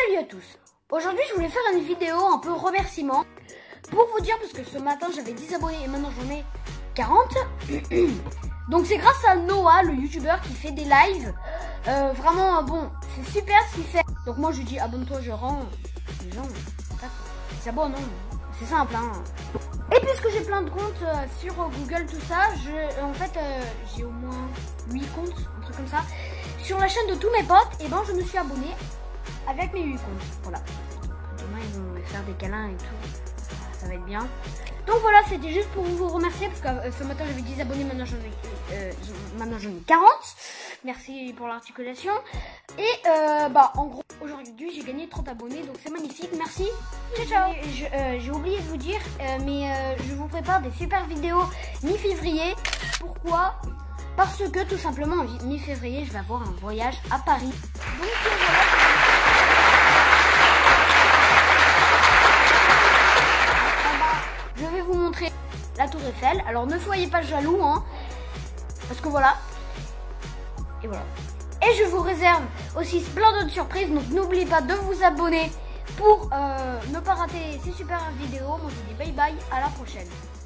Salut à tous. Aujourd'hui je voulais faire une vidéo un peu remerciement pour vous dire, parce que ce matin j'avais 10 abonnés et maintenant j'en ai 40. Donc c'est grâce à Noah, le youtubeur qui fait des lives. Vraiment bon, c'est super ce qu'il fait. Donc moi je lui dis abonne-toi, je rends. Les gens s'abonnent, hein. C'est simple hein. Et puisque j'ai plein de comptes sur Google, tout ça, j'ai au moins 8 comptes, un truc comme ça. Sur la chaîne de tous mes potes, et ben je me suis abonné avec mes 8 comptes. Voilà. Demain ils vont me faire des câlins et tout. Ça va être bien. Donc voilà, c'était juste pour vous remercier parce que ce matin j'avais 10 abonnés, maintenant j'en ai 40. Merci pour l'articulation. Et en gros, aujourd'hui j'ai gagné 30 abonnés, donc c'est magnifique. Merci. Ciao ciao. J'ai oublié de vous dire, mais je vous prépare des super vidéos mi-février. Pourquoi ? Parce que tout simplement en mi-février je vais avoir un voyage à Paris. Donc voilà. Je vais vous montrer la tour Eiffel. Alors ne soyez pas jaloux hein, parce que voilà. Et voilà. Et je vous réserve aussi plein d'autres surprises. Donc n'oubliez pas de vous abonner pour ne pas rater ces super vidéos. Moi je vous dis bye bye, à la prochaine.